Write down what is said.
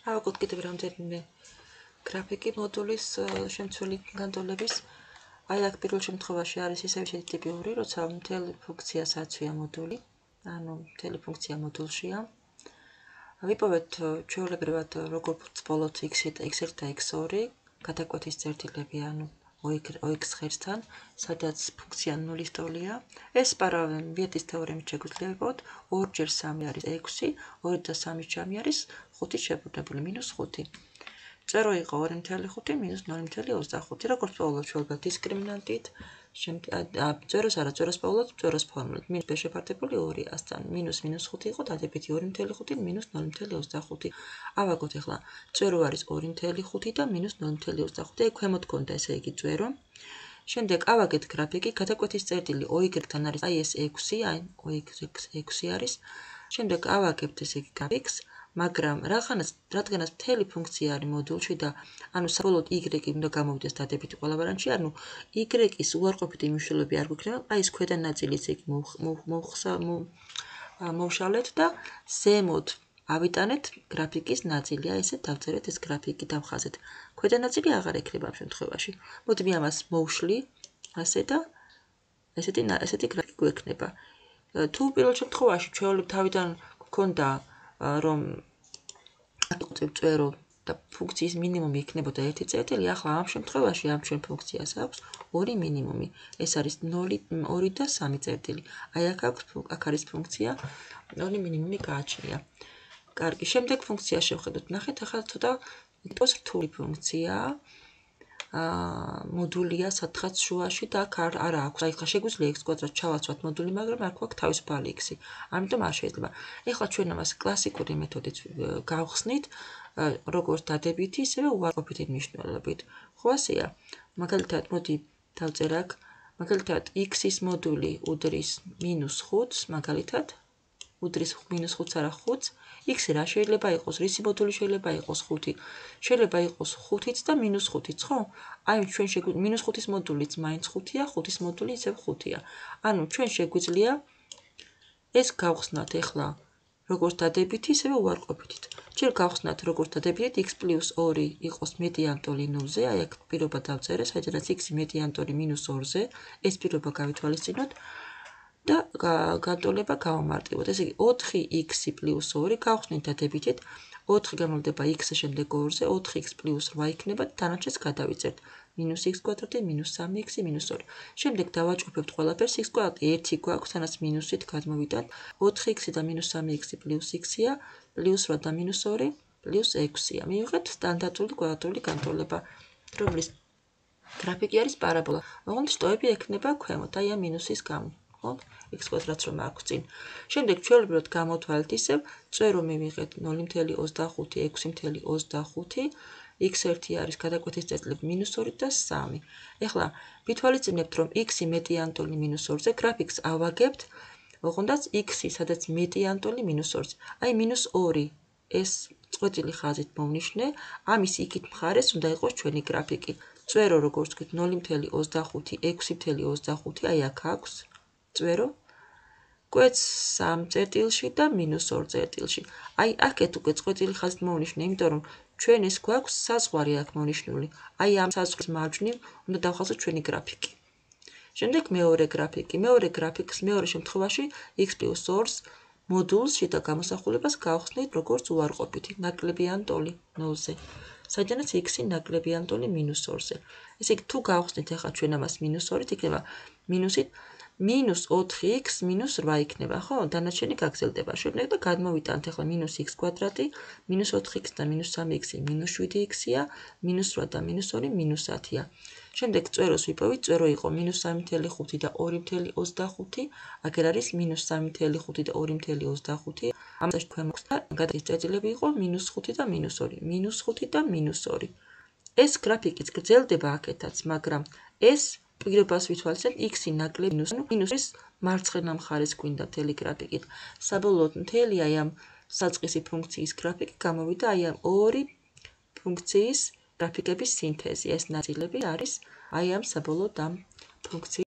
ავიღოთ კიდევ რამდენიმე გრაფიკი მოდულის შემცველი განტოლების. აი აქ პირველ შემთხვევაში არის ისევ ტიპიური, როცა მთელი ფუნქციას აცვია მოდული, ანუ მთელი ფუნქცია მოდულშია. ვიპოვეთ ჩვეულებრივად როგორც ბოლოთ x1 და x2 გადაკვეთის წერტილები, ანუ OX ღერსთან, სადაც ფუნქცია 0-ის ტოლია. ეს ვიეტის თეორემით შეგვიძლია ვიპოვოთ 2 × 3 არის 6, 2 და 3 ჯამი არის 5 შებრუნებული -5. წერო იყო 2.5 - 0.25. როგორც პოულობ ჩვეულებრივად დისკრიმინანტით, წეროს არა, წეროს პოულობ წეროს ფორმულით. -b შეფარდებული 200-დან -5 იყო დადებითი 2.5 - 0.25. ავაგოთ ახლა წერო არის 2.5 და -0.25. აი ქვემოთ გქონდა ესე იგი წერო. შემდეგ ავაგეთ გრაფიკი, გადაკვეთის წერტილი OY-თან არის აი ეს 6, აი OY 6 არის. შემდეგ ავაგებთ ესე იგი გრაფიკს, მაგრამ რადგანაც მთელი ფუნქცია არის მოდულში და ანუ საბოლოოდ y უნდა გამოვიდეს დადებითი ყველა ვარიანტში, ანუ y-ის უარყოფითი მნიშვნელობები არ გვექნება, აი ეს ქვედა ნაწილი ესე იგი მოვშალეთ და ზემოთ ავიტანეთ გრაფიკის ნაწილი, აი ესე დავწერეთ ეს გრაფიკი დავხაზეთ. ქვედა ნაწილი აღარ ექნება ამ შემთხვევაში. მოდი მე ამას მოვშლი, ასე და ესეთი გრაფიკი გვექნება. თუ პირველ შემთხვევაში ჩვეულებრივ თავიდან გვქონდა რომ წერო და ფუნქციის მინიმუმი იქნებოდა 1 წერტილი, ახლა ამ შემთხვევაში ამ ჩვენ ფუნქციას აქვს 2 მინიმუმი. ეს არის 0, 2 და 3 წერტილი. აი აქ არის ფუნქცია 2 მინიმუმი გააჩნია. კარგი, შემდეგ ფუნქციას შევხედოთ. ნახეთ, ახლა ცოტა რთული ფუნქციაა. მოდულია სათხაც შუაში და აქ არა აქვს. აი ხა შეგვიძლია x² ჩავაცვათ მოდული, მაგრამ არ გვაქვს თავისუფალი x-ი. ამიტომ არ შეიძლება. ეხლა ჩვენ ამას კლასიკური მეთოდით გავხსნით, როგორც დადებითი, ისევე უარყოფითი მნიშვნელობით. ხო ასეა? მაგალითად, მოდი დავწერ აქ, მაგალითად x-ის მოდული უდრის -5-ს, მაგალითად, უდრის -5 არა 5-ს, x რა შეიძლება იყოს? რისი მოდული შეიძლება იყოს 5? შეიძლება იყოს 5-იც და -5-იც, ხო? აი ჩვენ -5-ის მოდულიც მაინც 5-ია, 5-ის მოდული ისევ 5-ია. ანუ ჩვენ შეგვიძლია ეს გავხსნათ ახლა როგორც დადებითი, ისევე უარყოფითით. ჯერ გავხსნათ როგორც დადებითით x + 2 იყოს მეტი ან ტოლი 0-ზე, აი აქ პირობა დავწერე, საიდანაც x მეტი ან ტოლი -2-ზე, ეს პირობა გავითვალისწინოთ. და განტოლება გავამარტივოთ. ესე იგი 4x + 2 გავხსნით დადებითით, 4 გამოვლდება x-ზე შემდეგ 2-ზე, 4x + 8 იქნება და დანარჩენს გადავიწერთ. -x² -3x -2. შემდეგ დავაჭყოფებთ ყველაფერს, x² 1 გვაქვს, თანაც მინუსით გადმოვიტანთ. 4x და -3x + x-ია, +8 და -2 +6-ია. მივიღეთ სტანდარტული კვადრატული განტოლება, რომლის გრაფიკი არის პარაბოლა. ოღონდ შტოები ექნება ქვემოთ, აი ამ მინუსის გამო. x² რომ აქვს წინ. შემდეგ ჩვეულებრივად გამოვთვალეთ ისევ, წერო მივიღეთ 0.25, 6.25, x1 არის გადაკვეთის წერტილები -2 და 3. ეხლა ვითვალისწინებთ, რომ x-ი მეტი ან ტოლი -2-ზე, გრაფიკს ავაგებთ, ოღონდაც x-ი, სადაც მეტი ან ტოლი -2-ზე. აი -2 ეს წყვეტილი ხაზით მოვნიშნე, ამის იქით მხარეს უნდა იყოს ჩვენი გრაფიკი. წერო როგორც ვთქვით 0.25, 6.25, აი აქ აქვს წერო, კვეთს 3 წერტილში და -2 წერტილში. აი აქეთ უკვე წყვეტილი ხაზით მოვნიშნე, იმიტომ რომ ჩვენ ეს გვაქვს საზღვარი აქ მონიშნული. აი ამ საზღვრის მარჯვნივ უნდა დავხაზოთ ჩვენი გრაფიკი. შემდეგ მეორე გრაფიკი. მეორე გრაფიკს მეორე შემთხვევაში x + 2-ს მოდულს შიდა გამოსახულებას გავხსნით როგორც უარყოფითი, ნაკლები ან ტოლი 0-ზე. საიდანაც x-ი ნაკლები ან ტოლი -2-ზე. ესე იგი თუ გავხსნით ახლა ჩვენ ამას -2-ით, იქნება -4x -8 იქნება, ხო? დანარჩენი გაგრძელდება. შემდეგ და გადმოვიტანთ ახლა -x², -4x და -3x -7x-ია, -8 და -2 -10-ია. შემდეგ წეროს ვიპოვით, წერო იყო -3.5 და 2.25, აგერ არის -3.5 და 2.25. ამას ქვემოთ და გადაკვეთის წერტილები იყო -5 და -2, -5 და -2. ეს გრაფიკიც გრძელდება აქეთაც, მაგრამ ეს პირობას ვითვალისწინებთ x-ი ნაკლები -ის მარცხენა მხარეს გვინდა მთელი გრაფიკით. საბოლოოდ მთელი აი ამ საწყისი ფუნქციის გრაფიკი გამოვიდა აი ამ ორი ფუნქციის გრაფიკების სინთეზი. ეს ნაწილები არის აი ამ საბოლოოდ ამ ფუნქციის